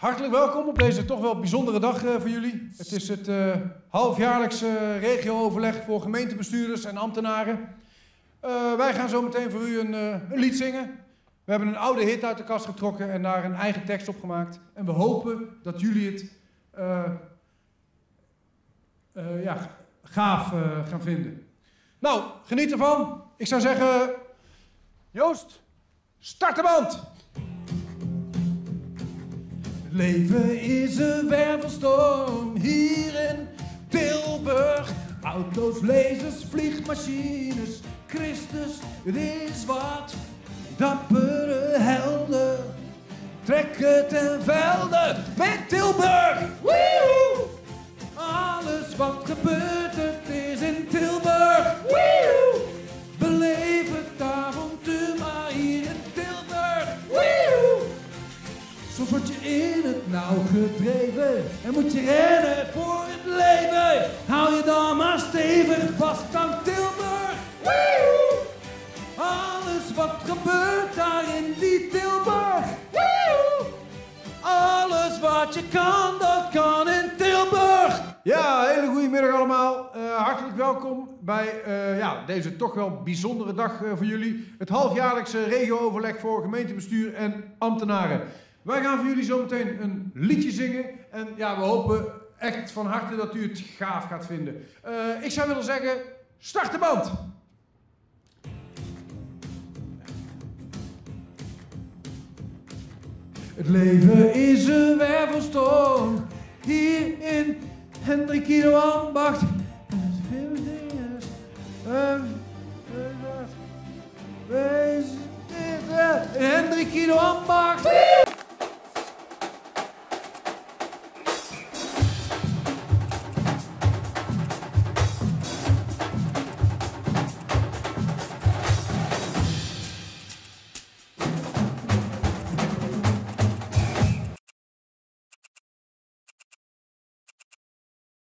Hartelijk welkom op deze toch wel bijzondere dag voor jullie. Het is het halfjaarlijkse regio-overleg voor gemeentebestuurders en ambtenaren. Wij gaan zo meteen voor u een lied zingen. We hebben een oude hit uit de kast getrokken en daar een eigen tekst op gemaakt. En we hopen dat jullie het gaaf gaan vinden. Nou, geniet ervan. Ik zou zeggen, Joost, start de band! Het leven is een wervelstorm hier in Tilburg. Auto's, lasers, vliegmachines, Christus, het is wat. Dappere helden trekken ten velde met Tilburg. Woehoe! Alles wat gebeurt, het is in Tilburg. Woehoe! Beleef het avontuur maar hier in Tilburg. Woehoe! Soms word je in het nauw gedreven en moet je rennen voor het leven. Hou je dan maar stevig vast aan Tilburg. Woehoe! Alles wat gebeurt daar in die Tilburg. Woehoe! Alles wat je kan, dat kan in Tilburg. Ja, hele goede middag allemaal. Hartelijk welkom bij deze toch wel bijzondere dag voor jullie. Het halfjaarlijkse regio-overleg voor gemeentebestuur en ambtenaren. Wij gaan voor jullie zo meteen een liedje zingen. En ja, we hopen echt van harte dat u het gaaf gaat vinden. Ik zou willen zeggen, start de band! Het leven is een wervelstorm hier in Hendrik Ido Ambacht. Hendrik Ido Ambacht.